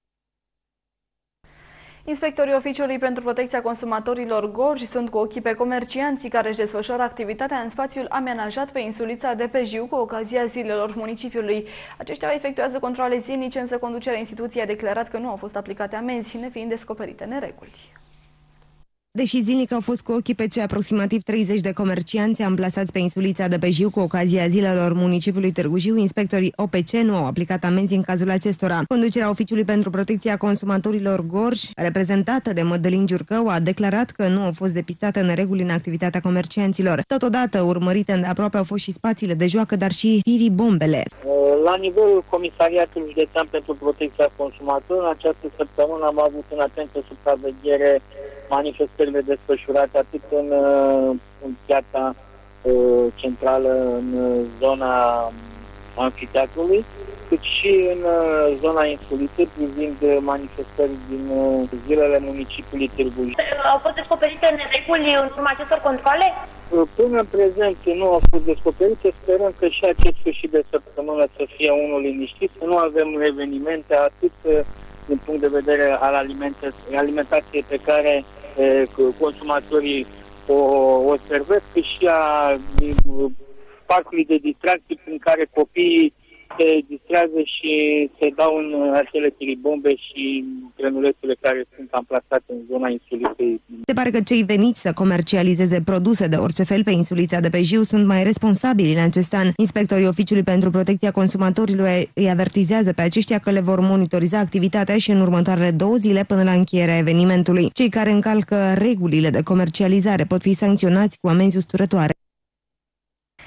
S1: Inspectorii Oficiului pentru Protecția Consumatorilor Gorj sunt cu ochii pe comercianții care își desfășoară activitatea în spațiul amenajat pe insulița de pe Jiu cu ocazia zilelor municipiului. Aceștia efectuează controale zilnice, însă conducerea instituției a declarat că nu au fost aplicate amenzi, nefiind descoperite nereguli.
S13: Deși zilnic au fost cu ochii pe cei aproximativ 30 de comercianți amplasați pe insulița de pe Jiu cu ocazia zilelor municipiului Târgu Jiu, inspectorii OPC nu au aplicat amenzi în cazul acestora. Conducerea Oficiului pentru Protecția Consumatorilor Gorj, reprezentată de Mădălin Giurcău, a declarat că nu au fost depistate nereguli în activitatea comercianților. Totodată, urmărite îndeaproape au fost și spațiile de joacă, dar și tirii bombele.
S10: La nivelul Comisariatului Județean pentru Protecția Consumatorilor, în această săptămână am avut în atentă supraveghere manifestările desfășurate atât în piața centrală, în zona amfiteatrului, cât și în zona insulită, privind manifestări din zilele municipiului Târgu Jiu.
S21: Au fost descoperite nereguli în urma acestor controale?
S10: Până în prezent nu au fost descoperite, sperăm că și acest sfârșit de săptămână să fie unul liniștit, să nu avem evenimente atât din punct de vedere al alimentației pe care consumatorii o servesc, cât și a parcului de distracții prin care copiii se distrează și se dau în acele tiribombe și granulețele care sunt amplasate în zona insulitei.
S13: Se pare că cei veniți să comercializeze produse de orice fel pe insulița de pe Jiu sunt mai responsabili în acest an. Inspectorii Oficiului pentru Protecția Consumatorilor îi avertizează pe aceștia că le vor monitoriza activitatea și în următoarele 2 zile până la încheierea evenimentului. Cei care încalcă regulile de comercializare pot fi sancționați cu amenzi usturătoare.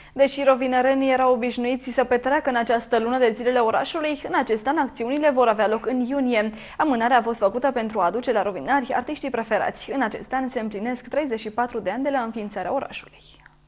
S1: Deși rovinerenii erau obișnuiți să petreacă în această lună de zilele orașului, în acest an acțiunile vor avea loc în iunie. Amânarea a fost făcută pentru a aduce la rovinari artiștii preferați. În acest an se împlinesc 34 de ani de la înființarea orașului.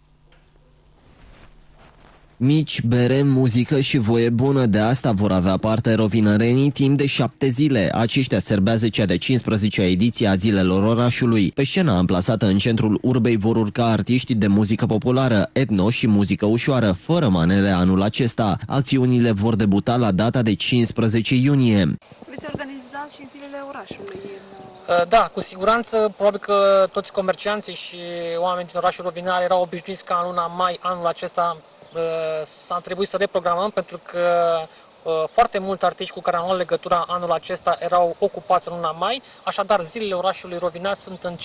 S2: Mici, bere, muzică și voie bună, de asta vor avea parte rovinărenii timp de 7 zile. Aceștia serbează cea de 15-a ediție a Zilelor Orașului. Pe scena amplasată în centrul urbei vor urca artiști de muzică populară, etno și muzică ușoară, fără manele anul acesta. Acțiunile vor debuta la data de 15 iunie.
S1: Veți organiza și Zilele Orașului?
S3: Da, cu siguranță. Probabil că toți comercianții și oamenii din orașul Rovinari erau obișnuiți ca în luna mai anul acesta s-a trebuit să reprogramăm, pentru că foarte mulți artiști cu care am luat legătura anul acesta erau ocupați în luna mai. Așadar, Zilele Orașului Rovinari sunt în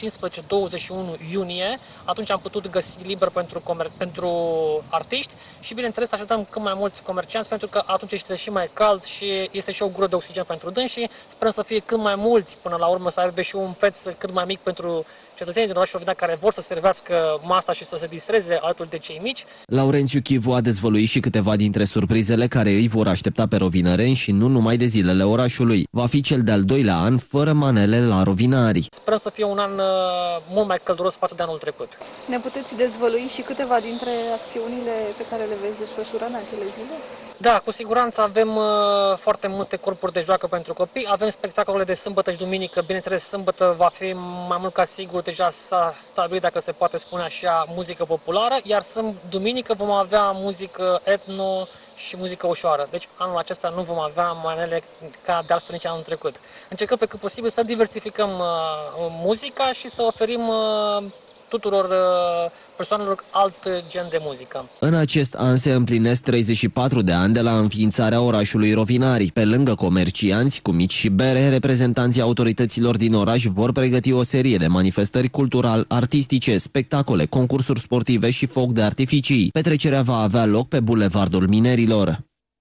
S3: 15-21 iunie. Atunci am putut găsi liber pentru artiști și, bineînțeles, așteptăm cât mai mulți comercianți, pentru că atunci este și mai cald și este și o gură de oxigen pentru dânsii. Sperăm să fie cât mai mulți, până la urmă să aibă și un preț cât mai mic pentru cetățenii din orașul Rovinari care vor să servească masa și să se distreze alături de cei mici.
S2: Laurențiu Chivu a dezvăluit și câteva dintre surprizele care îi vor aștepta pe rovinăreni și nu numai de Zilele Orașului. Va fi cel de-al doilea an fără manele la Rovinari.
S3: Sperăm să fie un an mult mai călduros față de anul trecut.
S1: Ne puteți dezvălui și câteva dintre acțiunile pe care le veți desfășura în acele zile?
S3: Da, cu siguranță avem foarte multe corpuri de joacă pentru copii, avem spectacolele de sâmbătă și duminică, bineînțeles sâmbătă va fi mai mult ca sigur, deja s-a stabilit, dacă se poate spune așa, muzică populară, iar duminică vom avea muzică etno și muzică ușoară. Deci anul acesta nu vom avea manele ca de altfel nici anul trecut. Încercăm pe cât posibil să diversificăm muzica și să oferim tuturor persoanelor alt gen de muzică.
S2: În acest an se împlinesc 34 de ani de la înființarea orașului Rovinari. Pe lângă comercianți cu mici și bere, reprezentanții autorităților din oraș vor pregăti o serie de manifestări cultural-artistice, spectacole, concursuri sportive și foc de artificii. Petrecerea va avea loc pe Bulevardul Minerilor.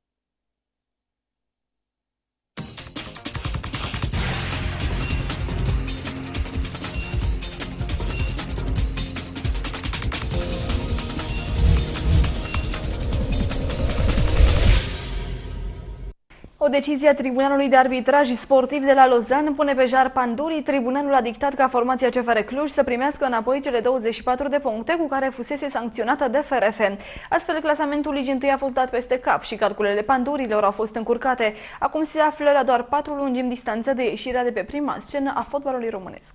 S1: O decizie a Tribunalului de Arbitraj Sportiv de la Lausanne pune pe jar pandurii. Tribunalul a dictat ca formația CFR Cluj să primească înapoi cele 24 de puncte cu care fusese sancționată de FRF. Astfel, clasamentul Ligii 1 a fost dat peste cap și calculele pandurilor au fost încurcate. Acum se află la doar 4 lungimi distanță de ieșirea de pe prima scenă a fotbalului românesc.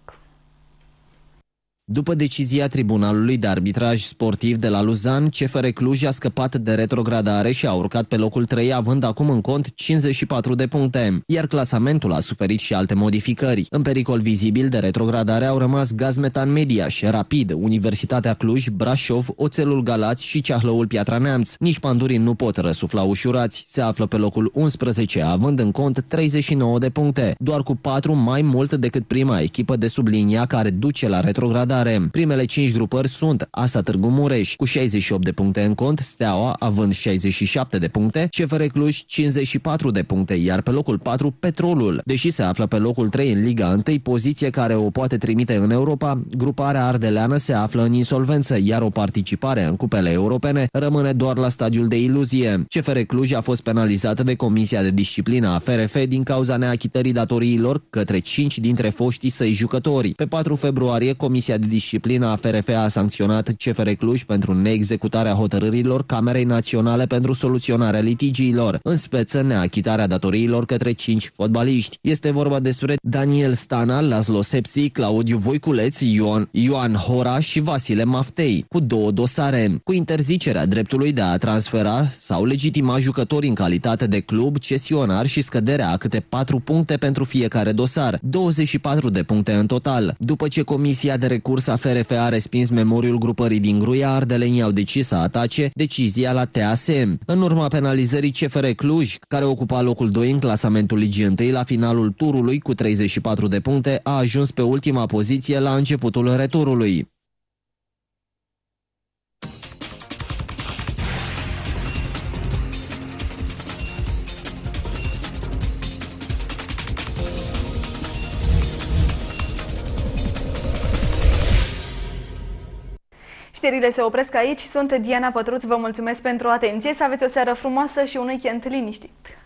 S2: După decizia Tribunalului de Arbitraj Sportiv de la Lausanne, CFR Cluj a scăpat de retrogradare și a urcat pe locul 3, având acum în cont 54 de puncte, iar clasamentul a suferit și alte modificări. În pericol vizibil de retrogradare au rămas Gazmetan Mediaș, Rapid, Universitatea Cluj, Brașov, Oțelul Galați și Ceahlăul Piatra Neamț. Nici pandurii nu pot răsufla ușurați. Se află pe locul 11, având în cont 39 de puncte, doar cu 4 mai mult decât prima echipă de sub linia care duce la retrogradare. Primele 5 grupări sunt ASA Târgu Mureș cu 68 de puncte în cont, Steaua având 67 de puncte, CFR Cluj 54 de puncte, iar pe locul 4 Petrolul. Deși se află pe locul 3 în Liga 1, poziție care o poate trimite în Europa, gruparea ardeleană se află în insolvență, iar o participare în cupele europene rămâne doar la stadiul de iluzie. CFR Cluj a fost penalizată de Comisia de Disciplină a FRF din cauza neachitării datoriilor către 5 dintre foștii săi jucători. Pe 4 februarie, Comisia de Disciplină a FRF a sancționat CFR Cluj pentru neexecutarea hotărârilor Camerei Naționale pentru soluționarea litigiilor, în speță neachitarea datoriilor către 5 fotbaliști. Este vorba despre Daniel Stana, Laszlo Sepsi, Claudiu Voiculeț, Ioan Hora și Vasile Maftei, cu 2 dosare, cu interzicerea dreptului de a transfera sau legitima jucători în calitate de club, cesionar și scăderea a câte 4 puncte pentru fiecare dosar, 24 de puncte în total. După ce Comisia de Recurs a FRF a respins memoriul grupării din Gruia, ardelenii au decis să atace decizia la TASM. În urma penalizării CFR Cluj, care ocupa locul 2 în clasamentul Ligii 1 la finalul turului cu 34 de puncte, a ajuns pe ultima poziție la începutul returului.
S1: Știrile se opresc aici. Sunt Diana Pătruț, vă mulțumesc pentru atenție. Să aveți o seară frumoasă și un weekend liniștit.